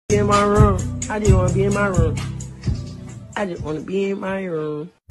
Be in my room. I just want to be in my room. I just want to be in my room.